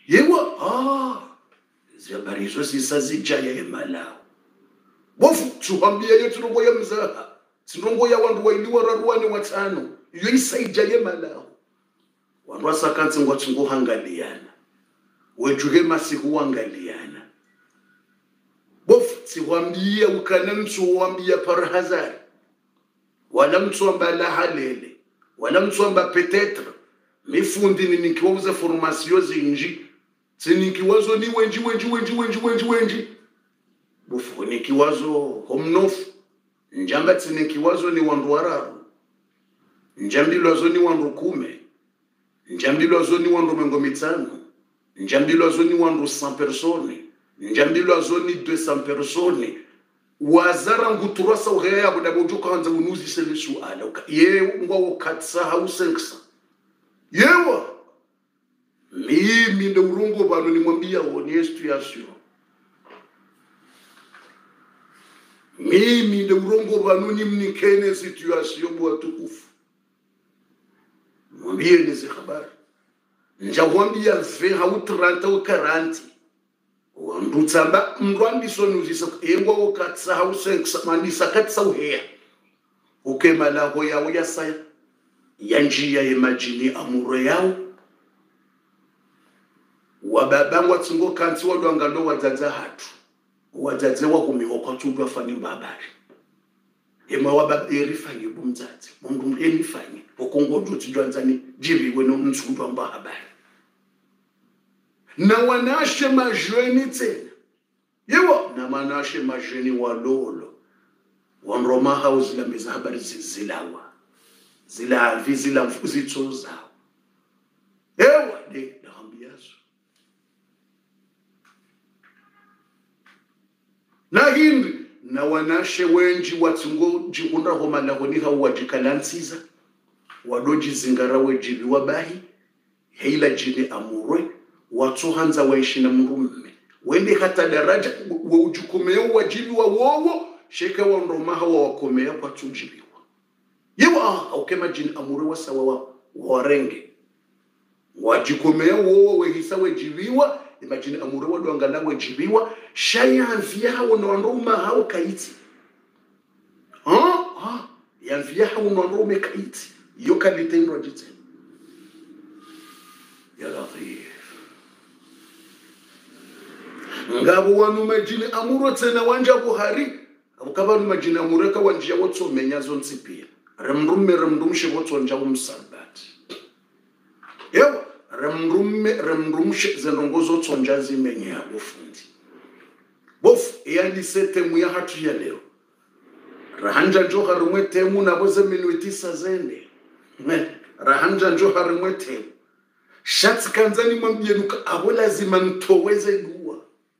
yewa habari hizo zisazijaya emalao bofu tuhambia yetu rongo ya mzaha sinrongo ya wandu wailiwa raruani watano iyo isaijaya emalao wandu wasakansi ngwatungo hangaliana wejuge masiku wangaliana bofu tiwambia ukana mtu wambia parhazari wala mtu amba la halele wala mtu amba peut-être mifundi ni nikiwauza formation zinji sinikiwazo ni wenji bofu nikiwazo homnofu njamba tinikiwazo ni wandu wararu njambilwazo ni wandu 10 njambilwazo ni wandu mengo mitano njambilwazo ni wandu 100 persone njambilwazo ni 200 persone wazara nguturasa uheya kudabojuka hanza unuzi sele suala ye ngwa ukatsa hausenksa yewa mimi ndo urongo bano nimwambia woni situation mimi ndo urongo bano nimnikene situation bwa tukufu mwambie nizi habari njawambia ve hau 30 au 40 wandutsamba mrwandi sonuzisa engwa ukatsa hausenksa mandisa katsa uheya ukemala hoya uyasaya yanjia imagine amuro yao wababangu watsingo kanti wadwangalo wadzaza hatu wadzaze wa kumihoko tudwa fani mbabari ema wababa erifanye bumdzadzi mundu enifanye okongo dutidwanzani jiriwe no mtsudwa mbabari na wanashe majweni tena yewa na manashe majweni walolo wanroma house la meza habari zilawa zila vizila mfuzi zao ewa de naambiazo na hindi na wanashe wenji watungo jikunda homa na honiha wajikalansiza wadoji zingara wejibi wabahi heila jini amurwe watu hanza waishi na murumme wende hata daraja ujukumeo wajibi wa wowo sheka wa nromaha wa wakomea kwa tujibiwa yewa aukema jini amurwe wa sawa warenge wajikomea wowo wehisa wejibiwa imagine amure wadu angala wejibiwa shayanvia hao nondoma hao kaiti yanvia hao nondome kaiti yoka litendo jite ya latif ngabo wanu majine amuro tena wanja buhari abukaba nu majine amure ka wanja wotso menyazo nsipia remrumshe wotso nja umsabati yewa remrumshe zenongozo tsonjazi menya bofundi bof yani setemu ya hatu ya leo rahanja njo harumwe temu na boze minuti sazende rahanja njo harumwe temu shati kanzani mwambienuka abo lazima ntoweze dua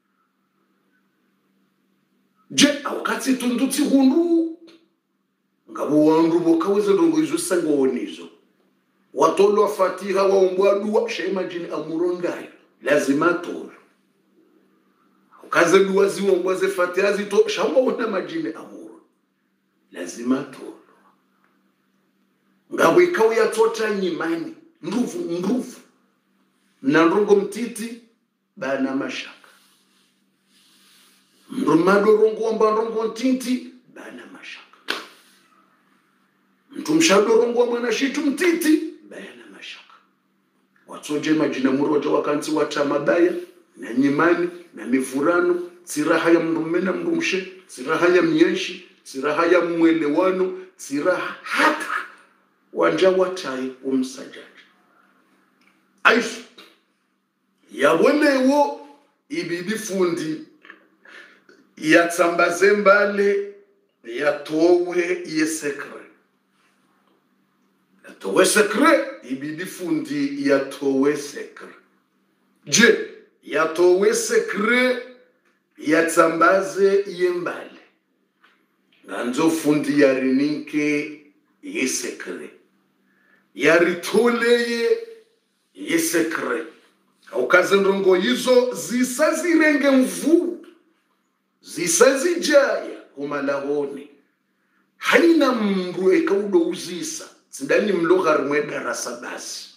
je awakati tunduti hundu ngabo wandu bokaweze ndongo izo sangonizo watolo wa fatiha waombwa dua shema jini amurongayo lazima tolo ukaze dua ziwombwa ze fatiha zito shamba una majini amuro lazima tolo ngabo ikaw ya tota nyimani ndufu na ndongo mtiti bana mashaka mrumado rongo amba rongo mtiti bana mashaka mtumshado rongo mwana shitu mtiti bayana mashaka watsoje majina muroto wakansi wata mabaya na nyimani na mifurano siraha ya mrume na mrumshe siraha ya myeshi siraha ya mwelewano siraha hata wanja watai umsajaji aisu yabonewo ibidi fundi yatsambaze mbale yatowe yesekre yatowe sekre ibidi fundi yatowe sekre je yatowe sekre yatsambaze yembale nganzo fundi yarinike yesekre yaritoleye yesekre aukaze ndongo hizo zisazirenge mvu zisazijaya kumalahoni haina mndu ekaudo uzisa sindani mlogha rumwe darasa basi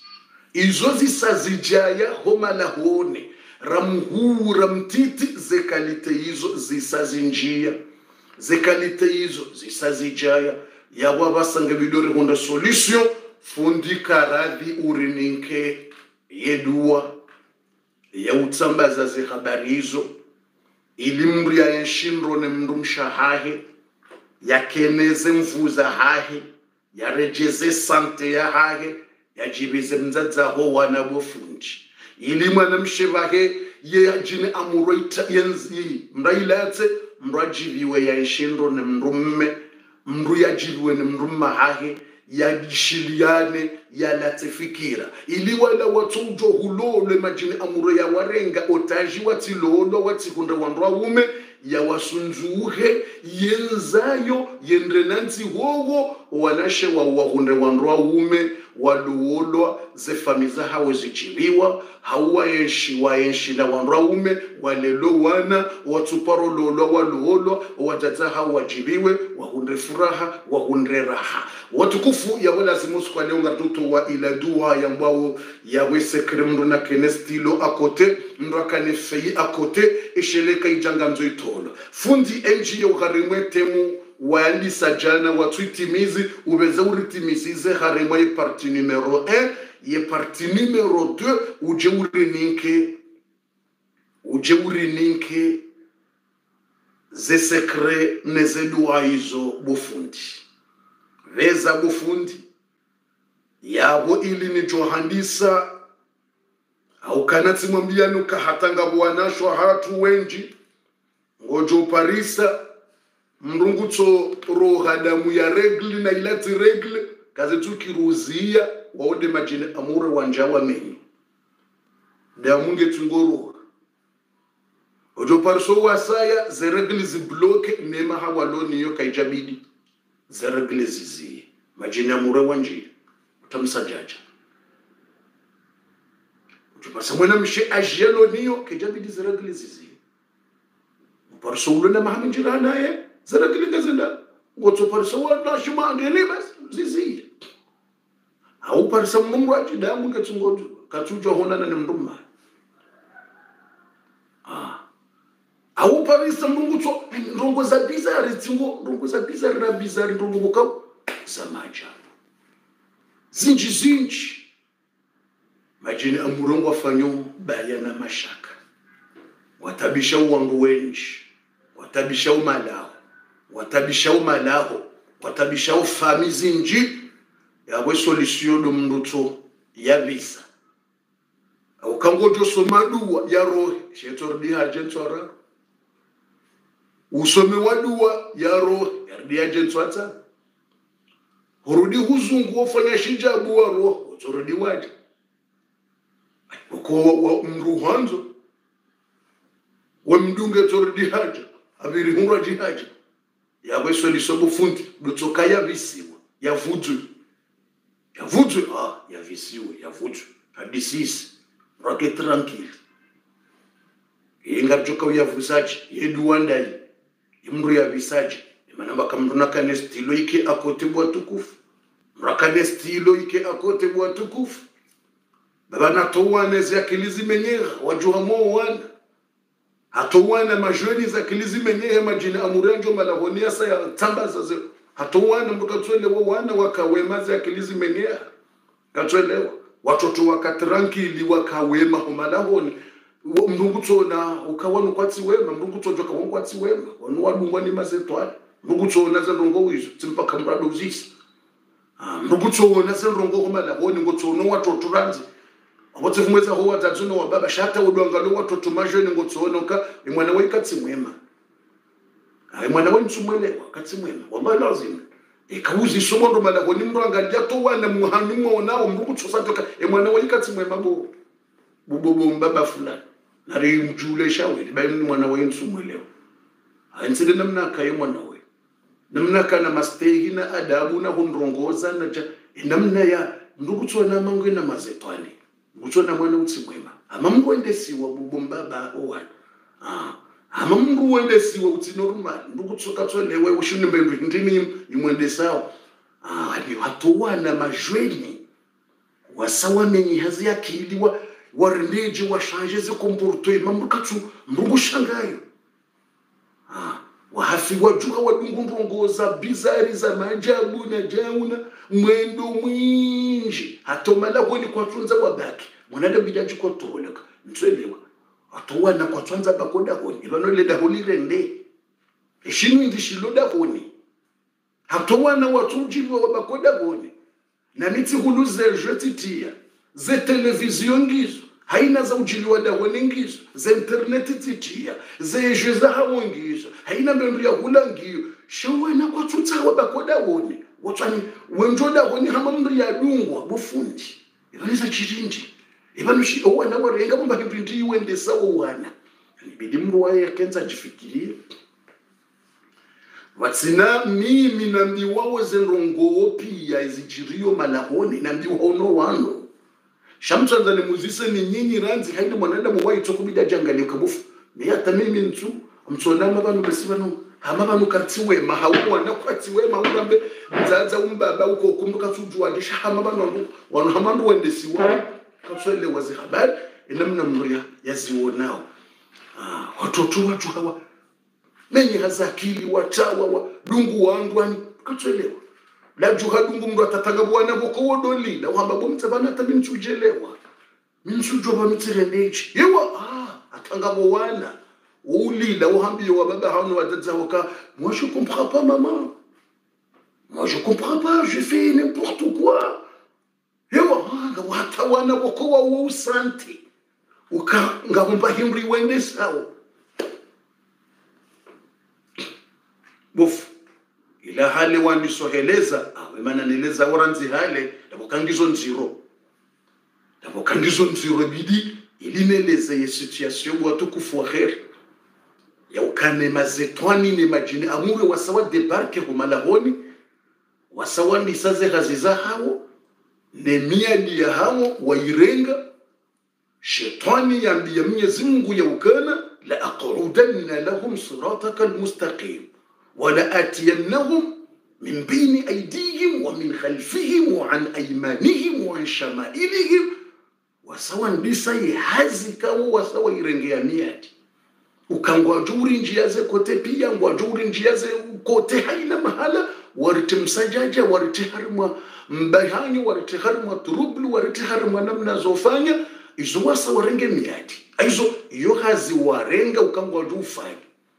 izo zisazijaya homa la hone ramuhura mtiti zekalite izo zisazinjia zekalite izo zisazijaya yawa basange bidori honda solution fundi karadhi urininke yedua ya utsambaza ze habari hizo ili mri ya nshinro ne mrumsha hahe ya keneze mvuza hahe ya rejeze sante ya hahe ya jibize mzaza ho wana bofundi ili mwana mshevahe ye ajine amuroita yenzi mrailatse mrajiviwe ya nshinro ne mrumme mru ya jiviwe ne mrumma hahe ya shiliane ya latifikira ili wala watujo hulole majini amuro ya warenga otaji watilolo watikunda wandwa ume ya wasunzuhe yenzayo yendrenanti wogo wanashe wa wahunde wandwa ume waluolwa zefamiza hawe zichiliwa hawa yenshi na wandwa ume walelo wana watuparo lolo waluolwa watata hawa wajibiwe wahunde furaha wahunde raha watukufu ya wala zimusu kwa leonga tuto wa ila dua ya mbao ya wese kremdo na kenestilo akote mrakane feyi akote isheleka ijangamzo itolo fundi enji yo harimwe temu waandisa jana watuitimizi ubeze uritimizize harimwe parti numero 1 ye parti numero 2 uje urininke ze sekre neze dua hizo bufundi veza bufundi yabo ili ni johandisa au kanati mwambianu kahatanga buwanashwa hatu wenji ngojo parisa mrungutso roha damu ya regli na ilati regli kazetu kiruzia waode majine amure wanjawa menyi damu ngetungoro ojo parso wasaya ze regli zibloke nema hawaloni yo kaijabidi ze regli zizi majine amure wanji utamsajaja ojo parso mwena mshe ajelo niyo kaijabidi ze regli zizi parso ulona mahaminjirana ye zarakili gazenda ngoto parso wala shuma ngeli bas zizi au parso mungwaji damu ngetungodo katujo honana ne mnduma au parisa mungutso ndongo za bizarre tingo ndongo za bizarre na bizarre ndongo ka samaja zinji majini amurongo afanyo bayana mashaka watabisha wangu wenji watabisha umalao watabisha famizi nji yawe solution do mnduto ya visa au kangojo somadua ya roho shetordi hajentsora usome wadua ya roho yardi hajentswata horudi huzungu ofanya shijabu wa roho utorudi waje uko mruhanzo wemdunge tordi haja abiri hunra jihaja yawe solution bufundi dutoka ya visiwa ya vudu ya visiwe ya vudu hadisisi roke tranquille inga joka ya vusaji yeduandai imru ya visaji manamba kamruna kane stilo ike akote bwa tukufu mrakane stilo ike akote bwa tukufu baba natowane za kilizi menyera wajuha mo wana hatowana majoni za kilizi menyehe majina amurenjo malahonia sa ya tambaza ze hatowana mkatwelewa wana wakawema za kilizi menyehe katwelewa watoto wakatranquili wakawema homalahoni mrungutona ukawanu kwatsi wema mrungutojo kawanu kwatsi wema wanu wadungwa ni mazetwali mrungutona za ndongo wizo timpaka mrado zisi mrungutona za ndongo homalahoni ngotsono watoto ranzi abote vumweza ho watatsuno wa baba shata udwangalo watoto majoni ngotsono ka imwana we katsimwema imwana we ntsumwelewa katsimwema wallahi lazima ikawuzi somondo malahoni mrwangalya to wana muhanu mona mrungutsosa toka imwana we katsimwema bo mbaba fulani nari mjule shawe bayi mwana we ntsumwelewa ansile namna kaye mwana we namna kana mastehi na adabu na hundrongoza na namna ya ndukutsona mangwe na mazetwani uchona mwana utsimwema ama mungu endesiwa bubombaba owana ama mungu endesiwa uti normal ndukutsoka tsolewe ushunimbe ndini imwendesawo ali hatowana majweni wasawa menyi hazi akili warendeje washanje ze comportement mamukatu mrugu shangayo wahafi wajuka wadungu ndongoza bizari za majabu na jauna mwendo mwinji hatomala kwani kwa tunza wabaki mwanada bidaji kwa toleka ntwelewa atowana kwa twanza bakoda honi ibano le daholi rende eshinu indishiloda honi hatowana watunji wabakoda honi na niti huluze jetitia ze televizion ngizo haina za ujiliwa da honi ngizo ze internet titia ze jeza hawo ngizo haina mbembu ya hula ngiyo shawana kwa tunza wabakoda honi watani wenjoda honi hama mbri ya dungwa bufundi ibaniza chirindi ibanushi owana warenga bomba kipindi wende sawo wana ibidi mruwaye kenza jifikirie watsina mimi na mbiwawo zenrongo pia izijirio malahoni na mbiwaono wano shamtsanza ne muzise ni nyinyi ranzi haina mwananda muwayi tokubida jangali kabufu ni hata mimi ntu mtsonama banu besibano hama banu kartiwe mahawo na kwatiwe maurambe nzaza umbaba uko kumbuka tujwa disha hama banu wano hama ndo wende siwa kapswele wazi habari inamna mria yaziwonao watoto watu hawa menye hazakili watawa dungu wangwani kapswelewa la juha dungu mndo atatanga bwana boko wodoli la wamba bomtsabana tabimchujelewa minchujo bamtsirendechi yewa atanga bwana ulila uhambiyo wa baba hano wadadza waka moi je comprends pas maman moi je comprends pas je fais n'importe quoi yewa watawana boko wa usanti ngahumba himri wende sawo bofu ila hali wanisoheleza maana neleza oranzi hale ndabokangizo nziro bidi ilineleze ye situation watu kufuaheri ya ukane mazetwani ne majini amure wasawa debarke humalahoni wasawa nisaze haziza hawo ne miadi ya hawo wairenga shetani yambia Mwenyezi Mungu ya ukana la aqudanna lahum sirataka almustaqim wala atiyannahum min bayni aydihim wa min khalfihim wa an aymanihim wa an shama'ilihim wasawa ndisa hazika wasawa irengea miadi ukangwa juri njia ze kote pia ngwa juri njia ze kote haina mahala warite msajaja warite harma mbahanyo warite harma turublu warite harma namna zofanya izo wasa warenge miadi aizo iyo hazi warenga ukangwa jufanya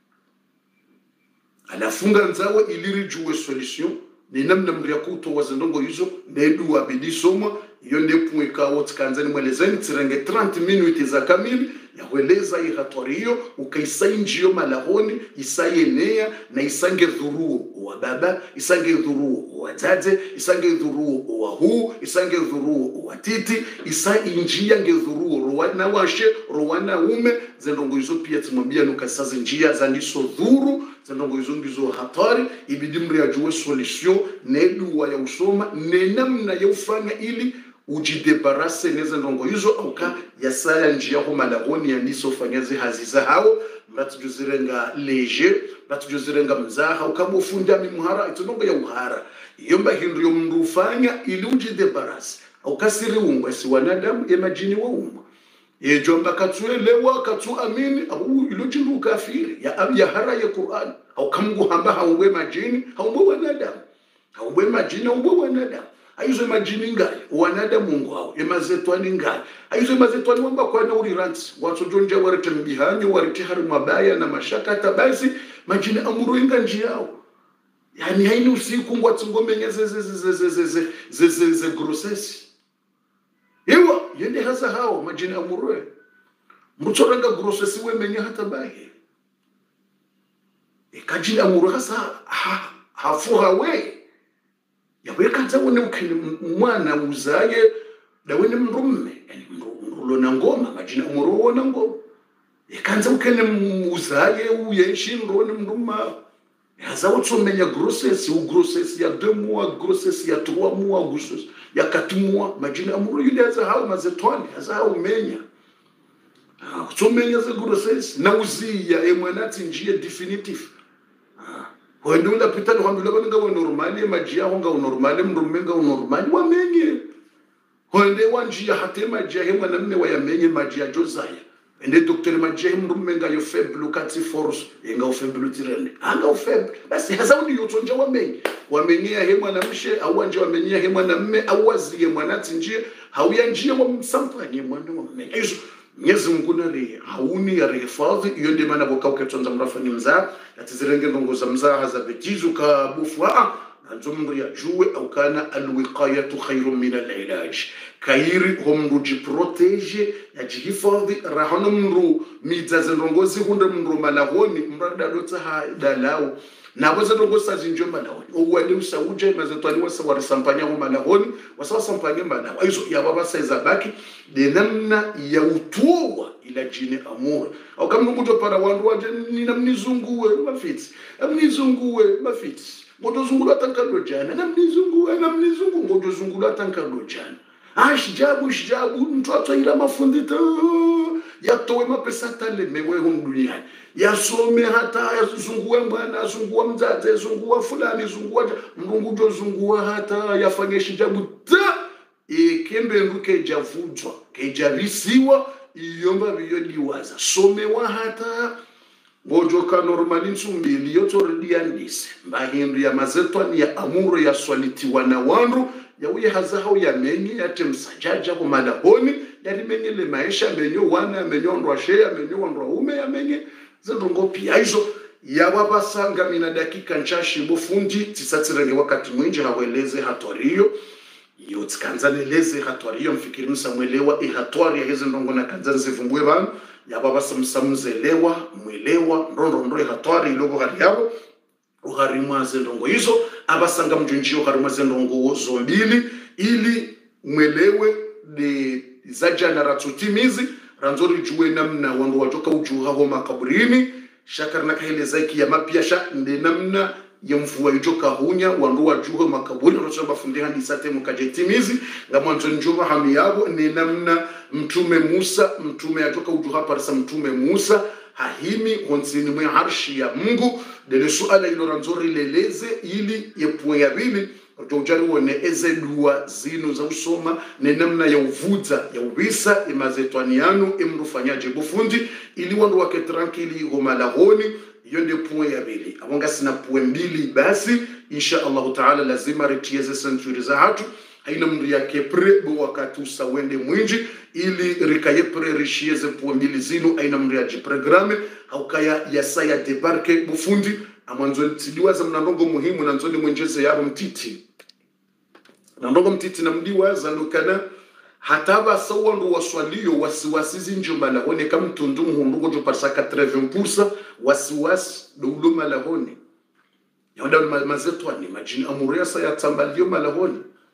alafunga nzawe iliri juwe solution ni namna mria kuto wazendongo hizo nedu wabidi soma iyo ndepu ikawo tkanzani mwelezeni tirenge 30 minutes za kamili ya weleza ihatorio ukaisainjio malahoni isayenea na isange dhuruo wa baba isange dhuruo wa dade isange dhuruo wa huu isange dhuruo wa titi isa injia nge dhuruo rowana washe rowana ume zendongo hizo pia tumwambia nukasaze njia za ndiso dhuru zendongo hizo ngizo hatari ibidi mria juwe solution nedu wa ya usoma nenamna ya ufanya ili ujidebarase neze ndongo hizo auka yasaya njia ho malagoni yandiso fanyaze haziza hao mratujuzirenga leje mratujuzirenga mzaha ukamufunda mimuhara itonongo ya uhara yomba hindu yomrufanya ili ujidebarase aukasiri ungwa si wanadamu emajini wa umma yejomba katuelewa katu amini au ilojindu kafiri ya hara ya Qur'an au kamgu hamba haumwe majini haumwe wanadamu haumwe majini haumwe wanadamu aizo majini ngai wanadamu Mungu hao emazetwani ngai aizo mazetwani wamba kwa na uriranti watu jonja warete mbihanyo warete haru mabaya na mashaka tabasi majini amuru inga njiyao yani haini usiku ngwa tungomenya ze grossesse ewa yende haza hao majini amuru mbutoranga grossesse wemenya hata baye ekajini amuru hasa hafuha we yaweka zawone ukini mwana uzaye dawene mrume yani mrulo na ngoma majina umuro na ngoma yakanza ukene uzaye uyeshi mrone mruma yazawo tsomenya grossesse ya 2 mois grossesse ya 3 mois grossesse ya 4 mois majina umuro yule aza hao mazetwani aza hao menya tsomenya za grossesse na uzia emwanati njie definitive wendo la pitani kwambilo banga wa normali majia honga normali mrumenga normali wamenye honde wanjia hate majia he mwanamme wa yamenye majia jozaya ende doktori majia he mrume nga yo feblu kati force yenga ofeblu tirende anga ofeblu basi hazaudi yotonja wamenye he mwanamshe au wanje wamenye he mwanamme au wazie mwanati njie hauya njie wa msampanye mwana wamenye hizo Mwenyezi Mungu nari hauni ya rehifadhi iyo ndi maana boka uketonza mrafani mzaa yatizirenge ndongo za mzaa haza betizu ka bufu nanzo mndu ya juwe au kana alwiqayatu khairu min alilaj kairi homndu jiprotege ya jihifadhi rahano mndu mizaze ndongozi hunde mndu malahoni mrada dota ha dalao na waza ndongo sa zinjo malahoni uwali usauje mazetwani wasa warisampanya ho malahoni wasa wasampanya malahoni hizo ya baba saiza baki de namna ya utuwa ila jini amura au kama mndu para wandu waje ninamnizunguwe mafiti ngoto zungula tankalo jana namnizungu ngoto zungula tankalo jana shijabu mtu atwaira mafundita yatowe mapesa tale mewe duniani yasome hata yazunguwe mwana zunguwa mzaze zunguwa fulani zunguwa mrungu jo zunguwa hata yafanye shijabu ta kembe nduke javujwa kejavisiwa iyomba biyodiwaza somewa hata Bojoka normali nsumbili yotoridiandise mbahindu ya mazetwani ya amuro ya swalitiwa na wandu ya uye hazahau ya menye ya temsajaja kumalahoni ya rimenye le maisha menyo wana ya menyo ondwa shea ya menyo ondwa ume ya menye zendongo pia hizo ya wabasanga mina dakika nchashi bufundi tisatirenge wakati mwinji haweleze hatoriyo yotikanzaneleze hatoriyo mfikiri msamwelewa ihatori ya hezi ndongo na kanzanzi vumbwe banu ya baba samsamzelewa mwelewa ndondo hatwari ilogo hali yabo uharimwa zendongo hizo abasanga mjunjio uharimwa zendongo zombili ili mwelewe de zaja ratutimizi ranzori juwe namna wandu watoka ujuha ho makaburini shakarna kaeleza iki ya mapiasha nde namna ya mfuwa ijoka hunya wandu wajuha makaburi rocho bafundiha nisate mukajetimizi ngamwanzo njuba hami yabo ni namna mtume Musa mtume atoka ujuha parisa mtume Musa hahimi honsini mwe harshi ya Mungu dele suala ilo ranzori leleze ili yepuwe ya bili ujari wone eze dua zinu za usoma ni namna ya uvuza ya ubisa imazetwanianu imrufanyaje bufundi ili wandu wake tranquili gomalahoni yonde puwe ya bili awanga sina puwe mbili basi insha Allah taala lazima retieze senturi za hatu haina mndu yake pre bo wakati usawende mwinji ili rikaye pre rishieze puwe mbili zinu haina mndu ya jiprograme haukaya yasaya debarke bufundi amanzo tidiwaza mnandongo muhimu na nzoni mwenjeze yabo mtiti nandongo mtiti na mdiwaza nukana hataba sawa ndo waswalio wasiwasizi njomba lahone kama mtundu mhunduko jo parsaka 80% wasiwasi doulo malahone yonda mazetwani majini amuria sa ya tambalio malahone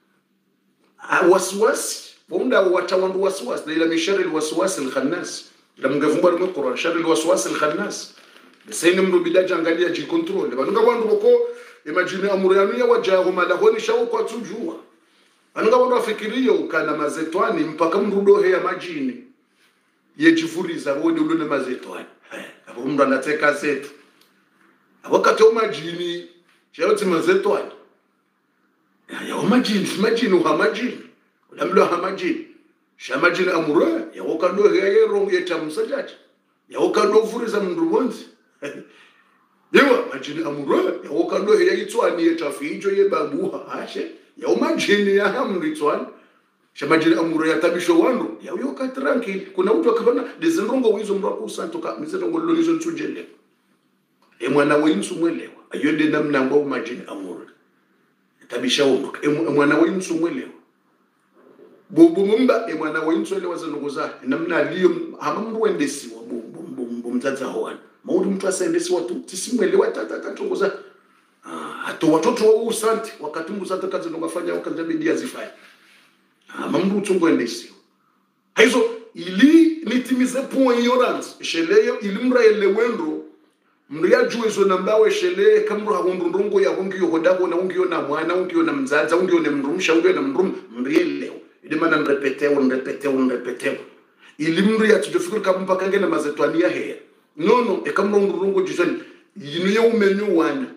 wasiwasi bonda watawandu wasiwasi ila mishari alwaswas alkhannas la mngavumba mu Qur'an shari alwaswas alkhannas beseni mndo bidaja angalia ji control banunga wandu boko imagine amuria ya wajaho malahone shawo kwa tujua Anunga wandu wafikirio ukana mazetwani mpaka mrudohe ya majini yejifuriza wode ulune mazetwani abo mndu anateka zetu abakati majini chayoti mazetwani ya majini uhamajini ulamlo hamajini shamajini amura ya wokandohe ya yerongo yetamsajaji ya wokandofuriza mndu bonzi yewa majini amura ya wokandohe ya itwani yetafijo yebabuha ashe ya umajini ya hamritwan shamajini amuro ya tabisho wandu ya uyoka tranquil kuna mtu akabana dezenrongo wizo mrako usantoka mizenrongo lolizo nsujele mwana wensu mwelewa ayonde namna ambao majini amuro tabisha wandu mwana wensu mwelewa bobo mumba mwana wensu elewa zenongo za namna aliyo hamamru wendesi wa bobo mzaza hoan maudi mtu asendesi watu tisimwelewa tatatongoza Ato watoto wa usanti wakati Mungu sasa kazi ngafanya wakati bidii azifanya mambo tungo endesio hizo ili nitimize point ignorance sheleyo ilimra elewendo mria juezo nambawe shele kamro hakundundungo ya hungi yohodabo na hungi na mwana hungi na mzaza hungi na mrumsha hungi na mrum mrieleo ile maana nrepeteo ilimri ya tujofikiri kama kange na mazetwania he no kamro ndungo jizani yinuye umenyo wana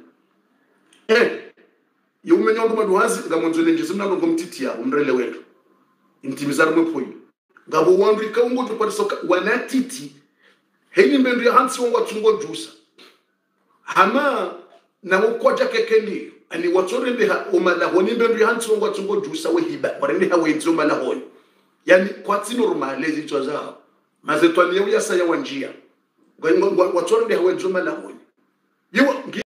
yumenyo ndo maduhazi ngamonzo nenje simna ngo mtiti ya umrele wetu intimizar mwepo ngabo wandu ka ungo tuparisoka wanatiti heni mbendu ya hansi wangu watungo jusa hama na ukoja kekeni ani watore ndeha umalahoni mbendu ya hansi wangu watungo jusa wehiba warende hawenzi umalahoni yani kwa tino rumalezi tuwaza mazetwani ya uyasa ya wanjia watore ndeha wenzi umalahoni